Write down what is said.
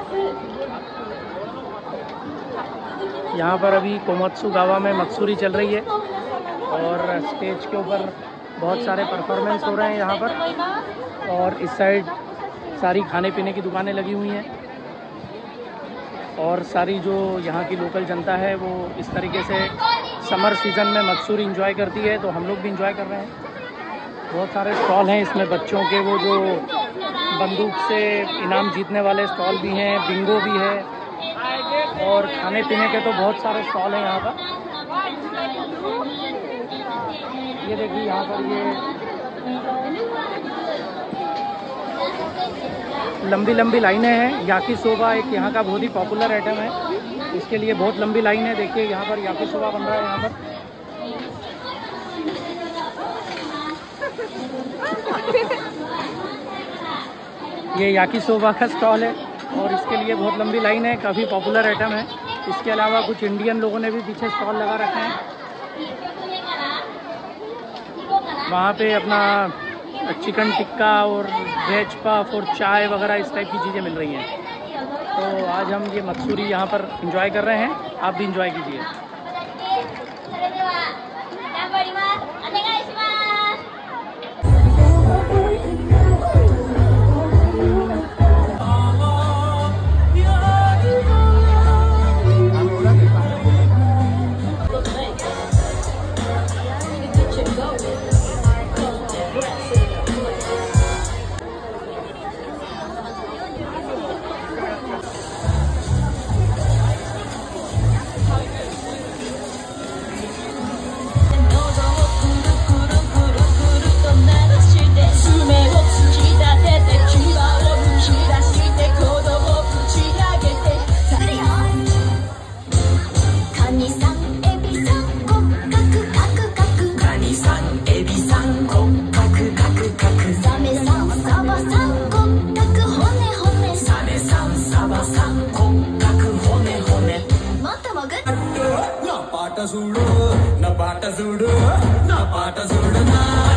यहाँ पर अभी कोमात्सुगावा में मत्सुरी चल रही है और स्टेज के ऊपर बहुत सारे परफॉर्मेंस हो रहे हैं यहाँ पर। और इस साइड सारी खाने पीने की दुकानें लगी हुई हैं और सारी जो यहाँ की लोकल जनता है वो इस तरीके से समर सीज़न में मत्सुरी एंजॉय करती है, तो हम लोग भी एंजॉय कर रहे हैं। बहुत सारे स्टॉल हैं इसमें, बच्चों के वो जो बंदूक से इनाम जीतने वाले स्टॉल भी हैं, बिंगो भी है और खाने पीने के तो बहुत सारे स्टॉल हैं यहाँ पर। ये देखिए यहाँ पर ये लंबी लंबी लाइनें हैं। याकिसोबा एक यहाँ का बहुत ही पॉपुलर आइटम है, इसके लिए बहुत लंबी लाइन है। देखिए यहाँ पर याकिसोबा बन रहा है यहाँ पर। ये याकिसोबा का स्टॉल है और इसके लिए बहुत लंबी लाइन है, काफ़ी पॉपुलर आइटम है। इसके अलावा कुछ इंडियन लोगों ने भी पीछे स्टॉल लगा रखे हैं। वहाँ पे अपना चिकन टिक्का और वेज पफ और चाय वगैरह इस टाइप की चीज़ें मिल रही हैं। तो आज हम ये मत्सुरी यहाँ पर एंजॉय कर रहे हैं, आप भी एंजॉय कीजिए। నా పాట చూడు నా పాట చూడు నా పాట చూడు నా